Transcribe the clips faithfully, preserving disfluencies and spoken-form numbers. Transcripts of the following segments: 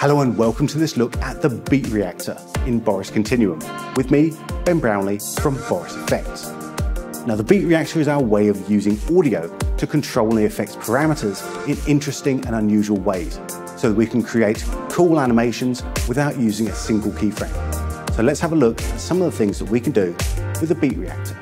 Hello and welcome to this look at the Beat Reactor in Boris Continuum, with me, Ben Brownlee from Boris F X. Now the Beat Reactor is our way of using audio to control the effects parameters in interesting and unusual ways, so that we can create cool animations without using a single keyframe. So let's have a look at some of the things that we can do with the Beat Reactor.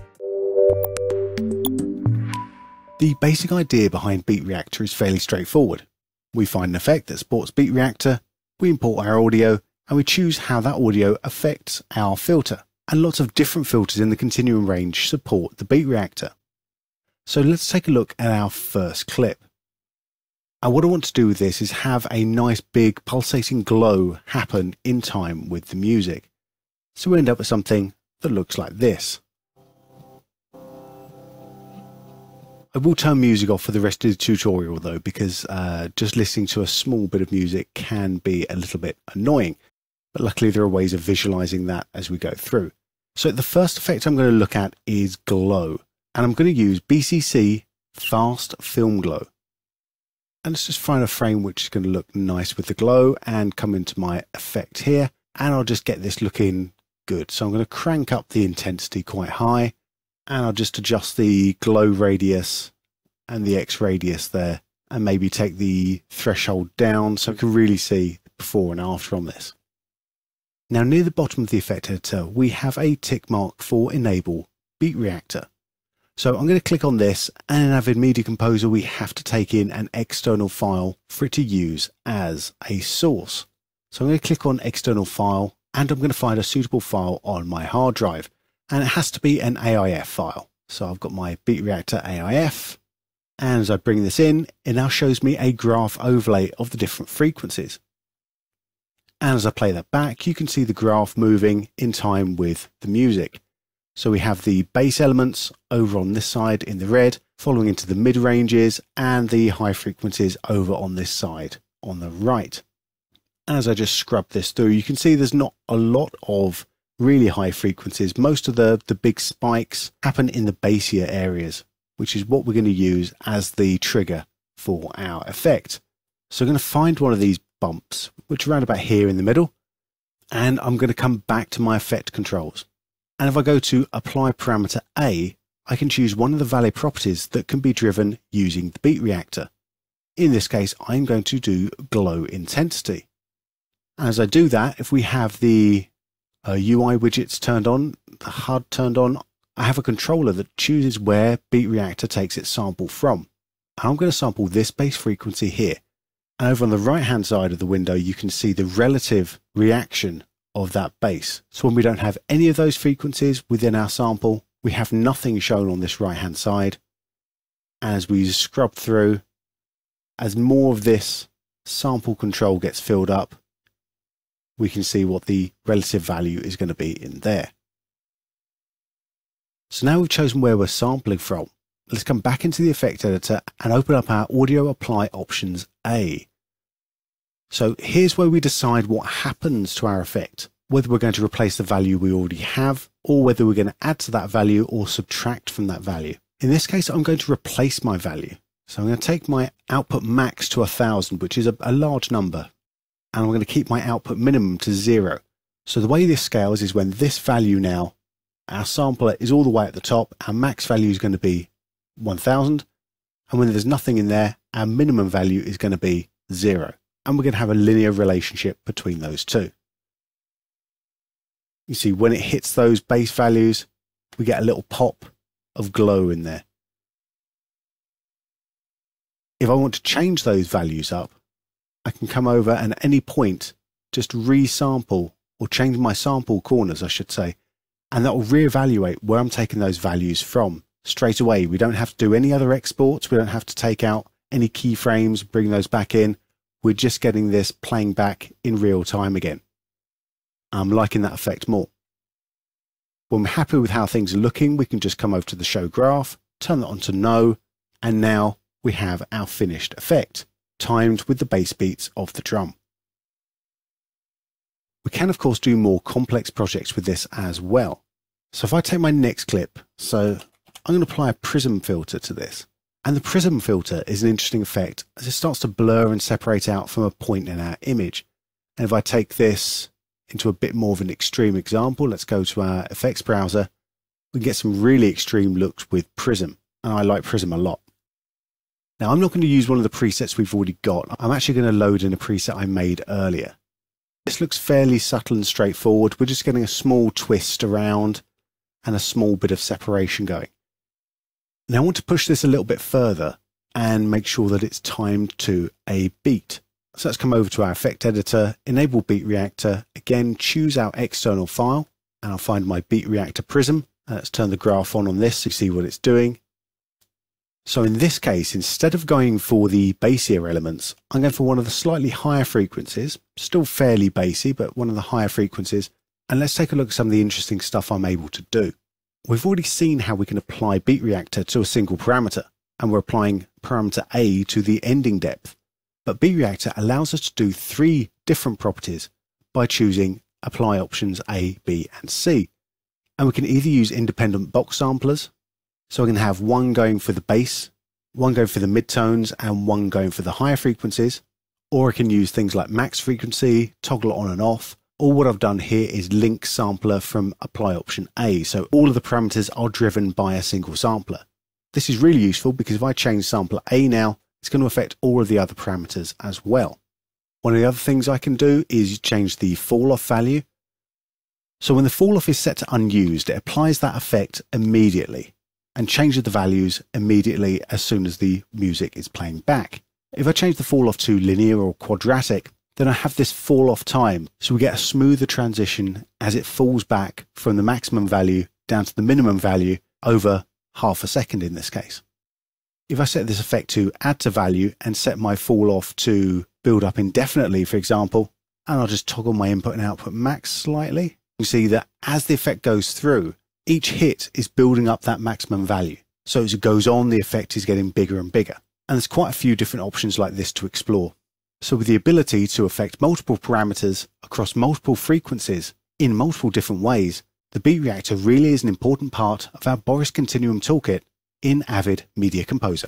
The basic idea behind Beat Reactor is fairly straightforward. We find an effect that supports Beat Reactor, we import our audio, and we choose how that audio affects our filter. And lots of different filters in the Continuum range support the Beat Reactor. So let's take a look at our first clip. And what I want to do with this is have a nice big pulsating glow happen in time with the music. So we end up with something that looks like this. I will turn music off for the rest of the tutorial though, because uh, just listening to a small bit of music can be a little bit annoying. But luckily there are ways of visualizing that as we go through. So the first effect I'm going to look at is glow. And I'm going to use B C C Fast Film Glow. And let's just find a frame which is going to look nice with the glow and come into my effect here. And I'll just get this looking good. So I'm going to crank up the intensity quite high. And I'll just adjust the glow radius and the X radius there, and maybe take the threshold down so we can really see the before and after on this. Now near the bottom of the effect editor, we have a tick mark for Enable Beat Reactor. So I'm going to click on this, and in Avid Media Composer we have to take in an external file for it to use as a source. So I'm going to click on External File, and I'm going to find a suitable file on my hard drive. And it has to be an A I F file. So I've got my Beat Reactor A I F, and as I bring this in, it now shows me a graph overlay of the different frequencies. And as I play that back, you can see the graph moving in time with the music. So we have the bass elements over on this side in the red, following into the mid ranges, and the high frequencies over on this side on the right. As I just scrub this through, you can see there's not a lot of really high frequencies. Most of the, the big spikes happen in the bassier areas, which is what we're going to use as the trigger for our effect. So I'm going to find one of these bumps, which are around about here in the middle, and I'm going to come back to my effect controls. And if I go to Apply Parameter A, I can choose one of the value properties that can be driven using the Beat Reactor. In this case, I'm going to do Glow Intensity. As I do that, if we have the Uh, U I widgets turned on, the H U D turned on, I have a controller that chooses where Beat Reactor takes its sample from. And I'm going to sample this bass frequency here. And over on the right hand side of the window, you can see the relative reaction of that bass. So when we don't have any of those frequencies within our sample, we have nothing shown on this right hand side. As we scrub through, as more of this sample control gets filled up, we can see what the relative value is going to be in there. So now we've chosen where we're sampling from. Let's come back into the effect editor and open up our Audio Apply Options A. So here's where we decide what happens to our effect, whether we're going to replace the value we already have, or whether we're going to add to that value or subtract from that value. In this case, I'm going to replace my value. So I'm going to take my output max to a thousand, which is a, a large number. And I'm going to keep my output minimum to zero. So the way this scales is when this value now, our sampler is all the way at the top, our max value is going to be one thousand. And when there's nothing in there, our minimum value is going to be zero. And we're going to have a linear relationship between those two. You see, when it hits those base values, we get a little pop of glow in there. If I want to change those values up, I can come over and at any point just resample, or change my sample corners I should say, and that will reevaluate where I'm taking those values from straight away. We don't have to do any other exports, we don't have to take out any keyframes, bring those back in. We're just getting this playing back in real time again. I'm liking that effect more. When we're happy with how things are looking, we can just come over to the Show Graph, turn that on to No, and now we have our finished effect, timed with the bass beats of the drum. We can of course do more complex projects with this as well. So if I take my next clip, so I'm going to apply a Prism filter to this. And the Prism filter is an interesting effect as it starts to blur and separate out from a point in our image. And if I take this into a bit more of an extreme example, let's go to our effects browser. We can get some really extreme looks with Prism, and I like Prism a lot. Now, I'm not going to use one of the presets we've already got. I'm actually going to load in a preset I made earlier. This looks fairly subtle and straightforward. We're just getting a small twist around and a small bit of separation going. Now, I want to push this a little bit further and make sure that it's timed to a beat. So let's come over to our effect editor, enable Beat Reactor, again choose our external file, and I'll find my Beat Reactor Prism. And let's turn the graph on on this to see what it's doing. So in this case, instead of going for the bassier elements, I'm going for one of the slightly higher frequencies, still fairly bassy, but one of the higher frequencies. And let's take a look at some of the interesting stuff I'm able to do. We've already seen how we can apply Beat Reactor to a single parameter, and we're applying parameter A to the ending depth. But Beat Reactor allows us to do three different properties by choosing apply options A, B, and C. And we can either use independent box samplers, so I can have one going for the bass, one going for the midtones, and one going for the higher frequencies, or I can use things like max frequency, toggle on and off, or what I've done here is link sampler from apply option A, so all of the parameters are driven by a single sampler. This is really useful because if I change sampler A now, it's going to affect all of the other parameters as well. One of the other things I can do is change the fall off value. So when the fall off is set to unused, it applies that effect immediately and changes the values immediately as soon as the music is playing back. If I change the fall off to linear or quadratic, then I have this fall off time, so we get a smoother transition as it falls back from the maximum value down to the minimum value over half a second in this case. If I set this effect to add to value and set my fall off to build up indefinitely, for example, and I'll just toggle my input and output max slightly, you see that as the effect goes through, each hit is building up that maximum value. So as it goes on, the effect is getting bigger and bigger. And there's quite a few different options like this to explore. So with the ability to affect multiple parameters across multiple frequencies in multiple different ways, the Beat Reactor really is an important part of our Boris Continuum toolkit in Avid Media Composer.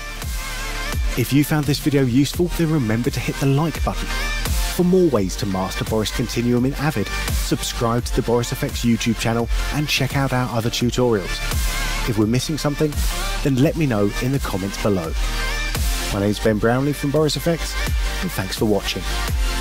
If you found this video useful, then remember to hit the like button. For more ways to master Boris Continuum in Avid, subscribe to the Boris F X YouTube channel and check out our other tutorials. If we're missing something, then let me know in the comments below. My name's Ben Brownlee from Boris F X, and thanks for watching.